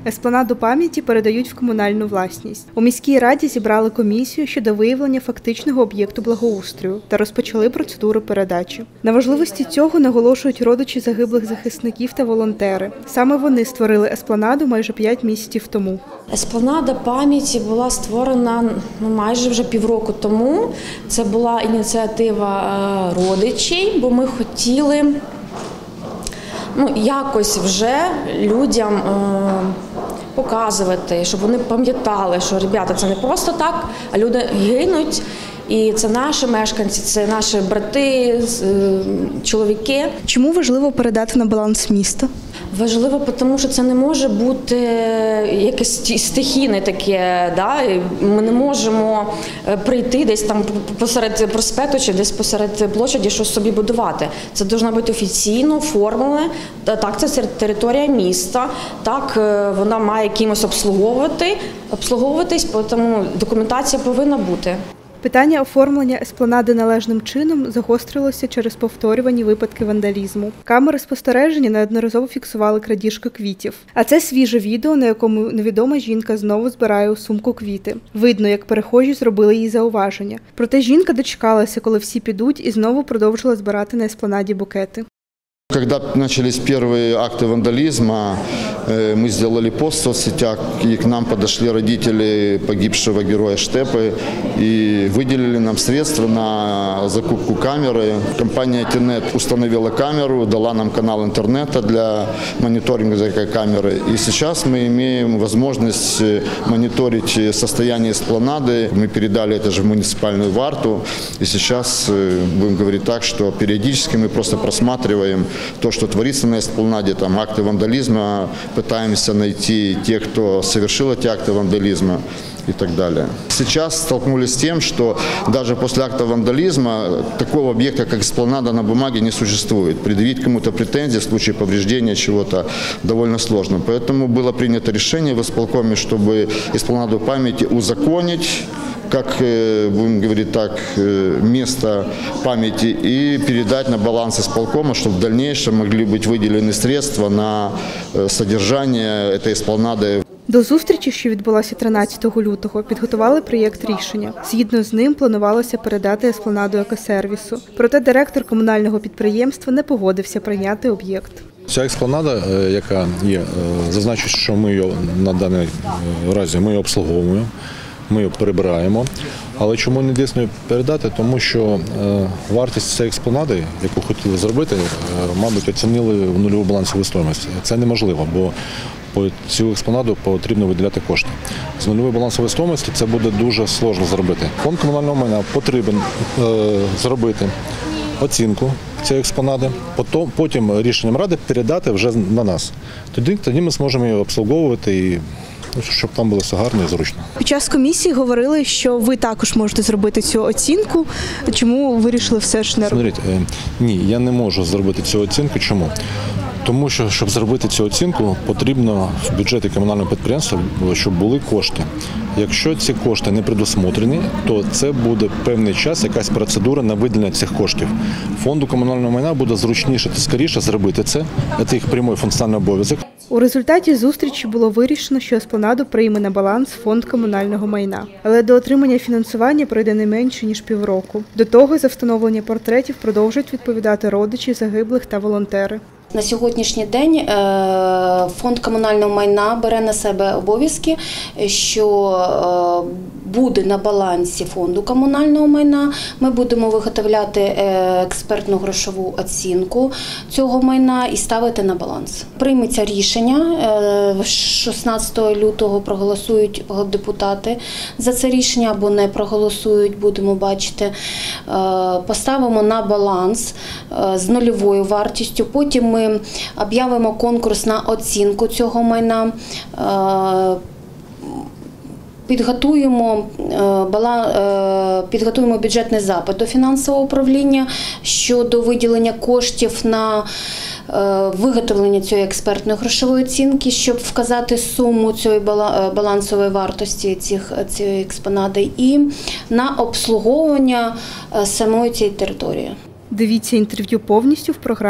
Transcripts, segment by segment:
Еспланаду пам'яті передають в комунальну власність. У міській раді зібрали комісію щодо виявлення фактичного об'єкту благоустрою та розпочали процедуру передачі. На важливості цього наголошують родичі загиблих захисників та волонтери. Саме вони створили еспланаду майже 5 місяців тому. Еспланада пам'яті була створена майже вже півроку тому. Це була ініціатива родичів, бо ми хотіли якось вже людям показувати, щоб вони пам'ятали, що, ребята, це не просто так, а люди гинуть. І це наші мешканці, це наші брати, чоловіки. Чому важливо передати на баланс міста? Важливо, тому що це не може бути якесь стихійне таке. Да? Ми не можемо прийти десь там посеред проспекту чи десь посеред площаді щось собі будувати. Це має бути офіційно оформлене. Так, це територія міста, так вона має кимось обслуговуватись, тому документація повинна бути. Питання оформлення еспланади належним чином загострилося через повторювані випадки вандалізму. Камери спостереження неодноразово фіксували крадіжки квітів. А це свіже відео, на якому невідома жінка знову збирає у сумку квіти. Видно, як перехожі зробили їй зауваження. Проте жінка дочекалася, коли всі підуть, і знову продовжила збирати на еспланаді букети. Когда начались первые акты вандализма, мы сделали пост в соцсетях, и к нам подошли родители погибшего героя Штепы и выделили нам средства на закупку камеры. Компания Тинет установила камеру, дала нам канал интернета для мониторинга этой камеры. И сейчас мы имеем возможность мониторить состояние эспланады. Мы передали это же в муниципальную варту. И сейчас будем говорить так, что периодически мы просто просматриваем то, что творится на эспланаде, там акты вандализма, пытаемся найти тех, кто совершил эти акты вандализма и так далее. Сейчас столкнулись с тем, что даже после акта вандализма такого объекта, как эспланада на бумаге, не существует. Предъявить кому-то претензии в случае повреждения чего-то довольно сложно. Поэтому было принято решение в исполкоме, чтобы эспланаду памяти узаконить, как, будем говорить так, место памяти, и передать на баланс исполкома, чтобы в дальнейшем могли быть выделены средства на содержание этой эспланады. До зустрічі, що відбулася 13 лютого, підготували проєкт рішення. Згідно з ним планувалося передати еспланаду екосервісу. Проте директор комунального підприємства не погодився прийняти об'єкт. Ця еспланада, яка є, зазначу, що ми її на даний разі обслуговуємо. Ми її прибираємо. Але чому не дійсно передати? Тому що вартість цієї експонади, яку хотіли зробити, мабуть, оцінили в нульову балансову стоїмость. Це неможливо, бо по цю експонаду потрібно виділяти кошти. З нульової балансової стоїмості це буде дуже складно зробити. Фонд комунального майна потрібен зробити оцінку цієї експонади, потім рішенням ради передати вже на нас. Тоді ми зможемо її обслуговувати і щоб там було все гарно і зручно. Під час комісії говорили, що ви також можете зробити цю оцінку. Чому вирішили все ж не робити? Ні, я не можу зробити цю оцінку. Чому? Тому що, щоб зробити цю оцінку, потрібно в бюджеті комунального підприємства, щоб були кошти. Якщо ці кошти не предусмотрені, то це буде певний час, якась процедура на виділення цих коштів. Фонду комунального майна буде зручніше та скоріше зробити це. Це їх прямий функціональний обов'язок. У результаті зустрічі було вирішено, що еспланаду прийме на баланс фонд комунального майна. Але до отримання фінансування пройде не менше, ніж півроку. До того за встановлення портретів продовжують відповідати родичі загиблих та волонтери. На сьогоднішній день фонд комунального майна бере на себе обов'язки, що буде на балансі фонду комунального майна. Ми будемо виготовляти експертну грошову оцінку цього майна і ставити на баланс. Прийметься рішення, 16 лютого проголосують депутати за це рішення або не проголосують, будемо бачити. Поставимо на баланс з нульовою вартістю, потім ми об'явимо конкурс на оцінку цього майна, підготуємо бюджетний запит до фінансового управління щодо виділення коштів на виготовлення цієї експертної грошової оцінки, щоб вказати суму цієї балансової вартості цієї експонади і на обслуговування самої цієї території. Дивіться інтерв'ю повністю в програмі «Об'єктив».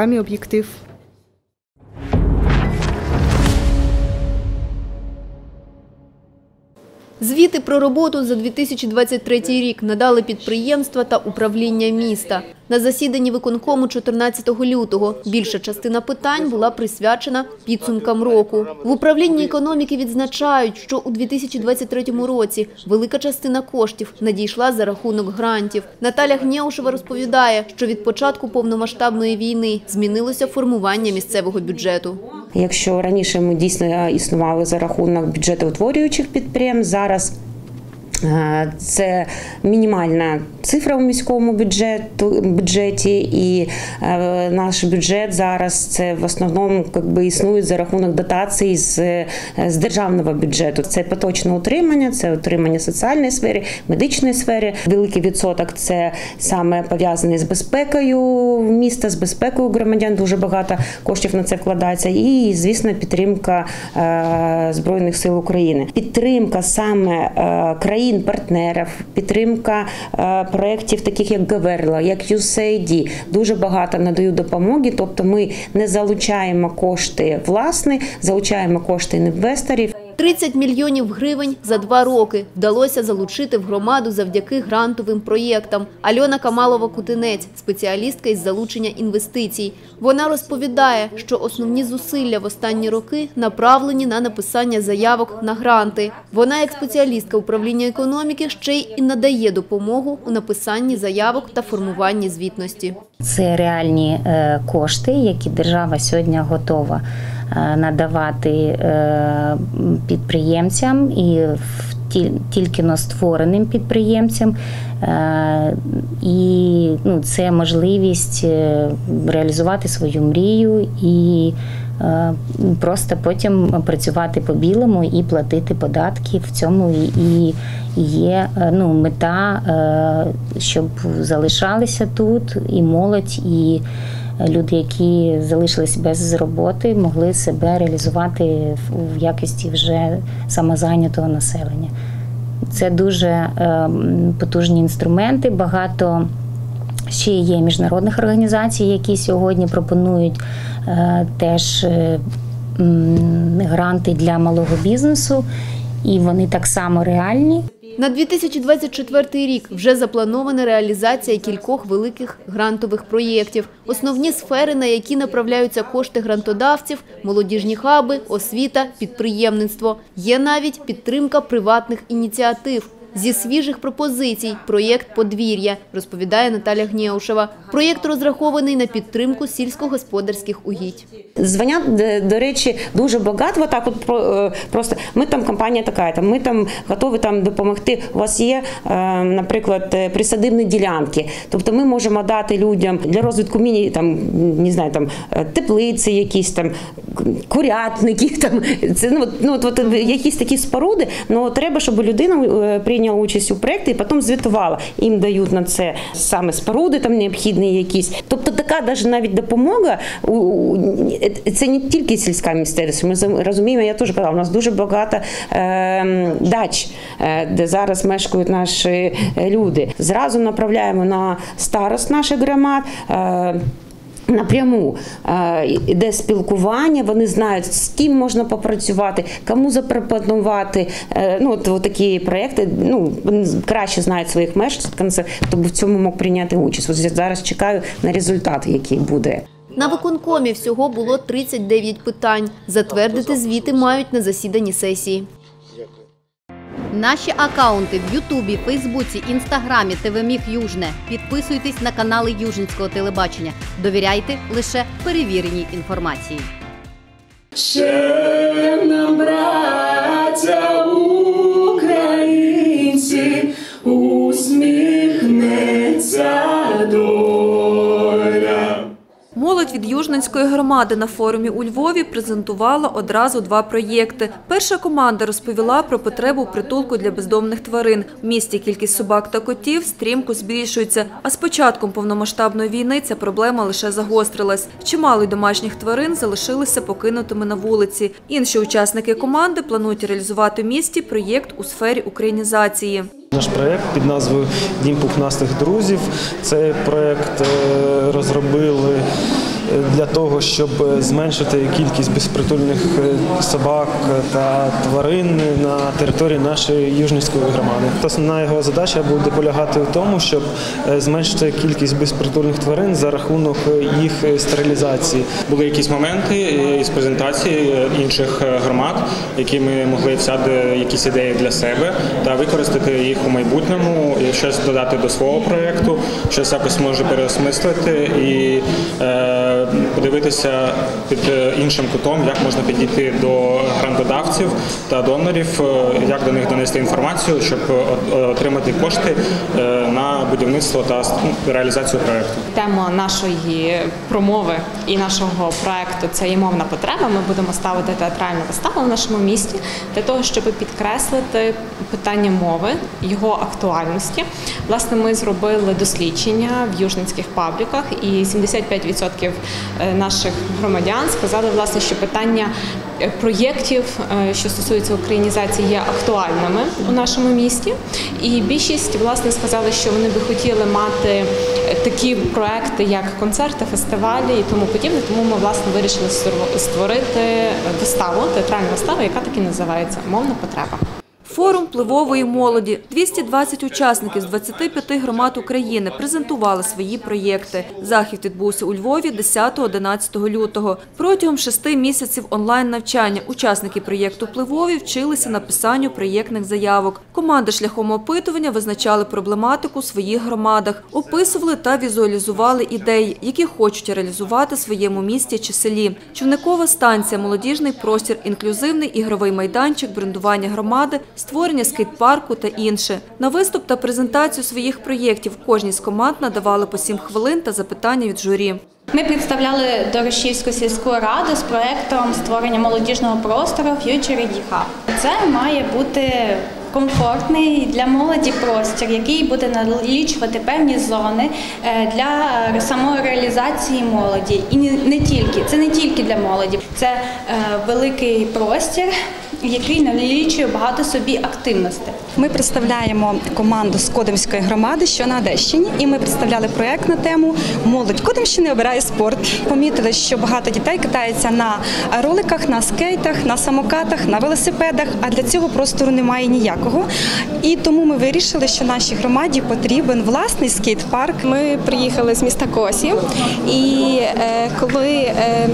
Звіти про роботу за 2023 рік надали підприємства та управління міста. На засіданні виконкому 14 лютого більша частина питань була присвячена підсумкам року. В управлінні економіки відзначають, що у 2023 році велика частина коштів надійшла за рахунок грантів. Наталя Гнєушева розповідає, що від початку повномасштабної війни змінилося формування місцевого бюджету. Якщо раніше ми дійсно існували за рахунок бюджетоутворюючих підприємств, зараз це мінімальна цифра у міському бюджеті, і наш бюджет зараз це в основному існує за рахунок дотацій з державного бюджету. Це поточне утримання, це утримання соціальної сфери, медичної сфери. Великий відсоток це саме пов'язаний з безпекою міста, з безпекою громадян. Дуже багато коштів на це вкладається. І, звісно, підтримка Збройних сил України. Підтримка саме країн-партнерів, підтримка проєктів таких як Гаверла, як USAID, дуже багато надають допомоги, тобто ми не залучаємо кошти власні, залучаємо кошти інвесторів. 30 мільйонів гривень за 2 роки вдалося залучити в громаду завдяки грантовим проєктам. Альона Камалова-Кутинець – спеціалістка із залучення інвестицій. Вона розповідає, що основні зусилля в останні роки направлені на написання заявок на гранти. Вона, як спеціалістка управління економіки, ще й надає допомогу у написанні заявок та формуванні звітності. Це реальні кошти, які держава сьогодні готова надавати підприємцям і тільки створеним підприємцям. І це можливість реалізувати свою мрію і просто потім працювати по-білому і платити податки. В цьому і є мета, щоб залишалися тут і молодь, і люди, які залишились без роботи, могли себе реалізувати в якості вже самозайнятого населення. Це дуже потужні інструменти, багато ще є міжнародних організацій, які сьогодні пропонують теж гранти для малого бізнесу, і вони так само реальні. На 2024 рік вже запланована реалізація кількох великих грантових проєктів. Основні сфери, на які направляються кошти грантодавців – молодіжні хаби, освіта, підприємництво. Є навіть підтримка приватних ініціатив. Зі свіжих пропозицій – проєкт «Подвір'я», розповідає Наталя Гнєушева. Проєкт розрахований на підтримку сільськогосподарських угідь. Дзвонять, до речі, дуже багато, так от просто ми там компанія така, ми там готові там допомогти. У вас є, наприклад, присадибні ділянки. Тобто ми можемо дати людям для розвитку теплиці якісь там, курятники, там, це, якісь такі споруди, але треба, щоб людина прийняла участь у проєкті і потім звітувала. Їм дають на це саме споруди там необхідні якісь. Тобто така навіть допомога, це не тільки сільська місцевість. Ми розуміємо, я теж казала, у нас дуже багато дач, де зараз мешкають наші люди. Зразу направляємо на старост наших громад, напряму йде спілкування, вони знають, з ким можна попрацювати, кому запропонувати. Такі проєкти, вони краще знають своїх мешканців, хто б в цьому мог прийняти участь. Ось зараз чекаю на результат, який буде. На виконкомі всього було 39 питань. Затвердити звіти мають на засіданні сесії. Наші акаунти в Ютубі, Фейсбуці, Інстаграмі, ТВ-Міг Южне. Підписуйтесь на канали Южинського телебачення. Довіряйте лише перевіреній інформації. Ще нам, браття українці, усміхнеться доля. Молодь від Южненської громади на форумі у Львові презентувала одразу 2 проєкти. Перша команда розповіла про потребу притулку для бездомних тварин. В місті кількість собак та котів стрімко збільшується, а з початком повномасштабної війни ця проблема лише загострилась. Чимало домашніх тварин залишилися покинутими на вулиці. Інші учасники команди планують реалізувати в місті проєкт у сфері українізації. Наш проєкт під назвою «Дім пухнастих друзів». Цей проєкт розробили для для того, щоб зменшити кількість безпритульних собак та тварин на території нашої Южницької громади. Основна його задача буде полягати в тому, щоб зменшити кількість безпритульних тварин за рахунок їх стерилізації. Були якісь моменти із презентації інших громад, які ми могли взяти якісь ідеї для себе та використати їх у майбутньому, і щось додати до свого проєкту, щось якось може переосмислити і подивитися під іншим кутом, як можна підійти до грантодавців та донорів, як до них донести інформацію, щоб отримати кошти на будівництво та реалізацію проєкту. Тема нашої промови і нашого проєкту – це є мовна потреба. Ми будемо ставити театральну виставу в нашому місті для того, щоб підкреслити питання мови, його актуальності. Власне, ми зробили дослідження в южницьких пабліках, і 75% наших громадян сказали, власне, що питання проєктів, що стосуються українізації, є актуальними у нашому місті. І більшість, власне, сказали, що вони би хотіли мати такі проекти, як концерти, фестивалі і тому подібне. Тому ми, власне, вирішили створити виставу, театральну виставу, яка так і називається «Мовна потреба». Форум впливової молоді. 220 учасників з 25 громад України презентували свої проєкти. Захід відбувся у Львові 10-11 лютого. Протягом 6 місяців онлайн-навчання учасники проєкту «Впливові» вчилися написанню проєктних заявок. Команди шляхом опитування визначали проблематику у своїх громадах, описували та візуалізували ідеї, які хочуть реалізувати в своєму місті чи селі. Човникова станція, молодіжний простір, інклюзивний ігровий майданчик, брендування громади, створення скейт-парку та інше. На виступ та презентацію своїх проєктів кожній з команд надавали по 7 хвилин та запитання від журі. Ми представляли Дорошівську сільську раду з проєктом створення молодіжного простору Future ID Hub. Це має бути комфортний для молоді простір, який буде налічувати певні зони для самореалізації молоді. І не тільки, це не тільки для молоді, це великий простір, який налічує багато собі активностей. Ми представляємо команду з Кодимської громади, що на Одещині, і ми представляли проєкт на тему «Молодь Кодимщини обирає спорт». Помітили, що багато дітей катаються на роликах, на скейтах, на самокатах, на велосипедах, а для цього простору немає ніякого. І тому ми вирішили, що нашій громаді потрібен власний скейт-парк. Ми приїхали з міста Косів, і коли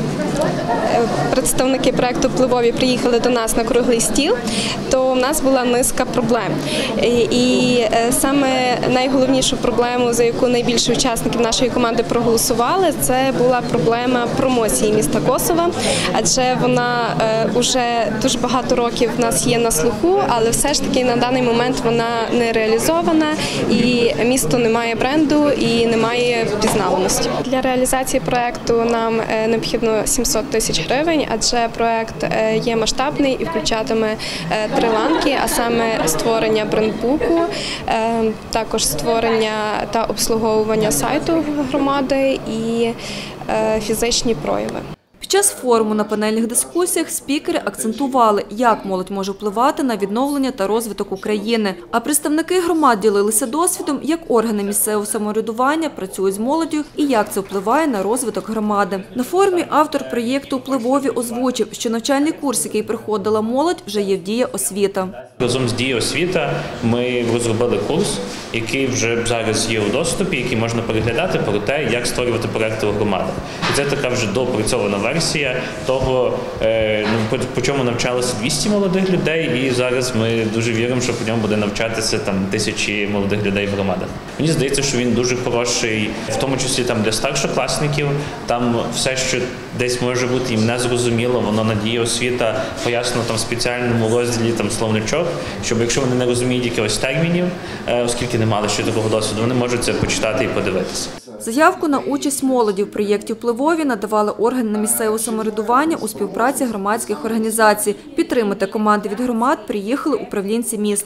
представники проєкту «Впливові» приїхали до нас на круглий стіл, то в нас була низка проблем. І саме найголовнішу проблему, за яку найбільше учасників нашої команди проголосували, це була проблема промоції міста Косова, адже вона вже дуже багато років в нас є на слуху, але все ж таки на даний момент вона не реалізована, і місто не має бренду і не має впізнаваності. Для реалізації проєкту нам необхідно 700 тисяч гривень, адже проєкт є масштабний і включатиме 3 ланки, а саме створення брендбуку, також створення та обслуговування сайту громади і фізичні прояви. Під час форуму на панельних дискусіях спікери акцентували, як молодь може впливати на відновлення та розвиток України. А представники громад ділилися досвідом, як органи місцевого самоврядування працюють з молоддю і як це впливає на розвиток громади. На форумі автор проєкту «Впливові» озвучив, що навчальний курс, який проходила молодь, вже є в «Дія освіта». Разом з «Дія освіта» ми розробили курс, який вже зараз є у доступі, який можна переглядати про те, як створювати проєкти у громадах. І це така вже доопрацьована версія того, по чому навчалося 200 молодих людей, і зараз ми дуже віримо, що по ньому буде навчатися тисячі молодих людей в громадах. Мені здається, що він дуже хороший, в тому числі для старшокласників, там все, що десь може бути їм незрозуміло, воно на «Дія освіта» пояснено в спеціальному розділі словничок, щоб якщо вони не розуміють якихось термінів, оскільки не мали ще такого досвіду, вони можуть це почитати і подивитися. Заявку на участь молоді в проєкті «Впливові» надавали органи місцевого самоврядування у співпраці громадських організацій. Підтримати команди від громад приїхали управлінці міста.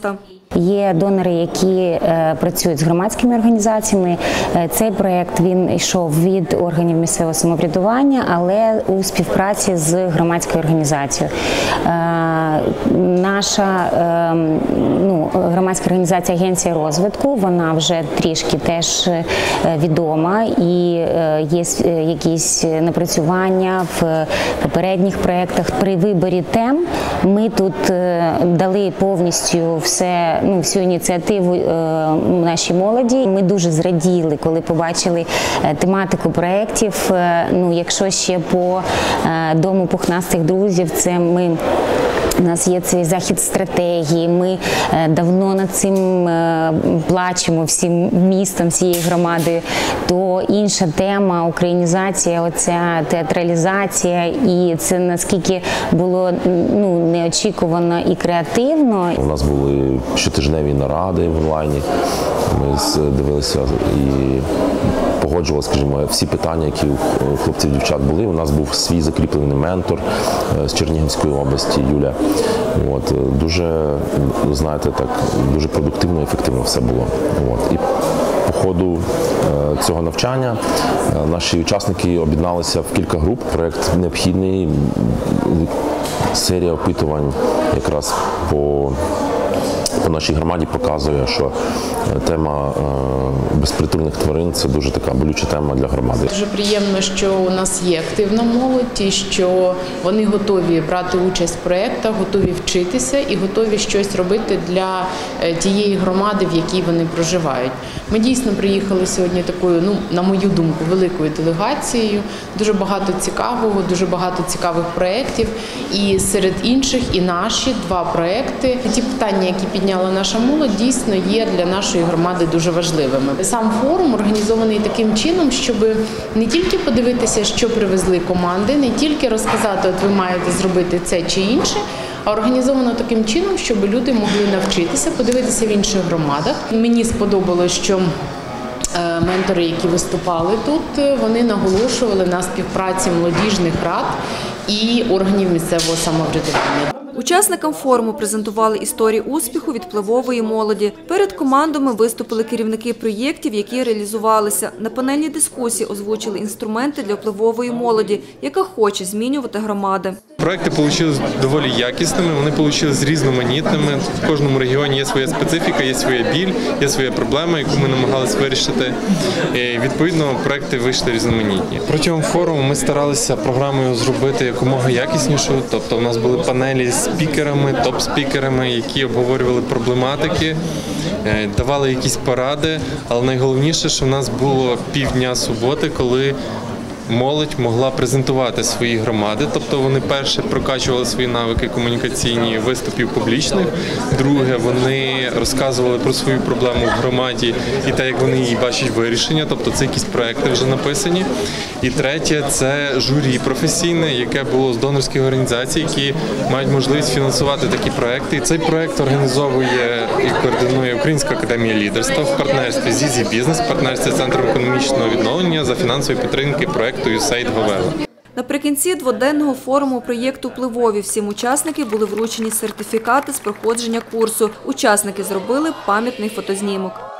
Є донори, які працюють з громадськими організаціями. Цей проєкт він йшов від органів місцевого самоврядування, але у співпраці з громадською організацією. Наша громадська організація «Агенція розвитку», вона вже трішки теж відома і є якісь напрацювання в попередніх проєктах. При виборі тем ми тут дали повністю всю ініціативу нашій молоді. Ми дуже зраділи, коли побачили тематику проєктів. Якщо ще по Дому пухнастих друзів, у нас є цей захід стратегії, ми давно над цим плачемо всім містом, всією громадою. То інша тема – українізація, оця театралізація, і це наскільки було неочікувано і креативно. У нас були щотижневі наради в онлайні, ми дивилися і погоджували, скажімо, всі питання, які у хлопців і дівчат були. У нас був свій закріплений ментор з Чернігівської області, Юля. Дуже, знаєте, так, дуже продуктивно і ефективно все було. І по ходу цього навчання наші учасники об'єдналися в кілька груп. Проєкт необхідний, серія опитувань якраз по нашій громаді показує, що тема безпритульних тварин – це дуже така болюча тема для громади. Дуже приємно, що у нас є активна молодь, і що вони готові брати участь в проєктах, готові вчитися і готові щось робити для тієї громади, в якій вони проживають. Ми дійсно приїхали сьогодні такою, на мою думку, великою делегацією. Дуже багато цікавого, дуже багато цікавих проєктів. І серед інших і наші 2 проєкти. Ті питання, які підняла наша молодь, дійсно є для нашої громади дуже важливими. Сам форум організований таким чином, щоб не тільки подивитися, що привезли команди, не тільки розказати, от ви маєте зробити це чи інше, а організовано таким чином, щоб люди могли навчитися, подивитися в інших громадах. Мені сподобалось, що ментори, які виступали тут, вони наголошували на співпраці молодіжних рад і органів місцевого самоврядування. Учасникам форуму презентували історії успіху відпливової молоді. Перед командами виступили керівники проєктів, які реалізувалися. На панельній дискусії озвучили інструменти для впливової молоді, яка хоче змінювати громади. Проекти вийшли доволі якісними, вони вийшли різноманітними. В кожному регіоні є своя специфіка, є своя біль, є своя проблема, яку ми намагалися вирішити. І, відповідно, проекти вийшли різноманітні. Протягом форуму ми старалися програмою зробити якомога якіснішу, тобто у нас були панелі з спікерами, топ-спікерами, які обговорювали проблематики, давали якісь поради, але найголовніше, що в нас було півдня суботи, коли молодь могла презентувати свої громади, тобто вони перше прокачували свої навики комунікаційні виступів публічних, друге вони розказували про свою проблему в громаді і те, як вони її бачать вирішення, тобто це якісь проекти вже написані. І третє – це журі професійне, яке було з донорських організацій, які мають можливість фінансувати такі проекти. Цей проект організовує і координує Українська академія лідерства в партнерстві з «Ізі Бізнес», в партнерстві з Центром економічного відновлення за фінансової підтримки проекту USAID Говела. Наприкінці дводенного форуму проєкту «Впливові» всім учасникам були вручені сертифікати з проходження курсу. Учасники зробили пам'ятний фотознімок.